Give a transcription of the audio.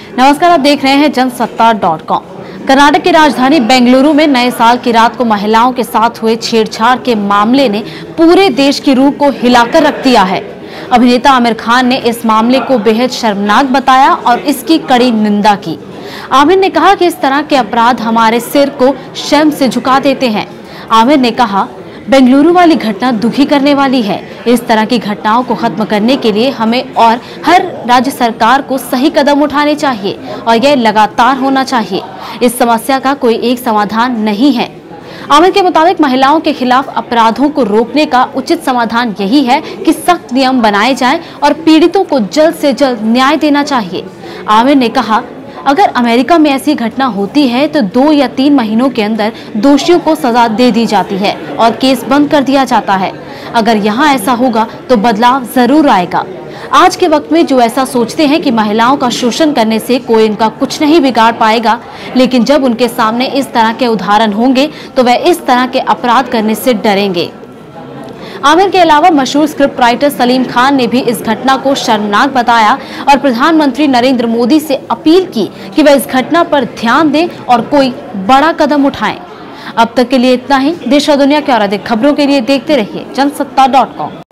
नमस्कार, आप देख रहे हैं जनसत्ता.com। कर्नाटक की राजधानी बेंगलुरु में नए साल की रात को महिलाओं के साथ हुए छेड़छाड़ के मामले ने पूरे देश की रूह को हिलाकर रख दिया है। अभिनेता आमिर खान ने इस मामले को बेहद शर्मनाक बताया और इसकी कड़ी निंदा की। आमिर ने कहा कि इस तरह के अपराध हमारे सिर को शर्म से झुका देते हैं। आमिर ने कहा, बेंगलुरु वाली घटना दुखी करने वाली है। इस तरह की घटनाओं को खत्म करने के लिए हमें और हर राज्य सरकार को सही कदम उठाने चाहिए और यह लगातार होना चाहिए। इस समस्या का कोई एक समाधान नहीं है। आमिर के मुताबिक महिलाओं के खिलाफ अपराधों को रोकने का उचित समाधान यही है कि सख्त नियम बनाए जाएं और पीड़ितों को जल्द से जल्द न्याय देना चाहिए। आमिर ने कहा, अगर अमेरिका में ऐसी घटना होती है तो 2 या 3 महीनों के अंदर दोषियों को सजा दे दी जाती है और केस बंद कर दिया जाता है। अगर यहाँ ऐसा होगा तो बदलाव जरूर आएगा। आज के वक्त में जो ऐसा सोचते हैं कि महिलाओं का शोषण करने से कोई इनका कुछ नहीं बिगाड़ पाएगा, लेकिन जब उनके सामने इस तरह के उदाहरण होंगे तो वह इस तरह के अपराध करने से डरेंगे। आमिर के अलावा मशहूर स्क्रिप्ट राइटर सलीम खान ने भी इस घटना को शर्मनाक बताया और प्रधानमंत्री नरेंद्र मोदी से अपील की कि वह इस घटना पर ध्यान दें और कोई बड़ा कदम उठाएं। अब तक के लिए इतना ही। देश और दुनिया की और अधिक खबरों के लिए देखते रहिए जनसत्ता.com।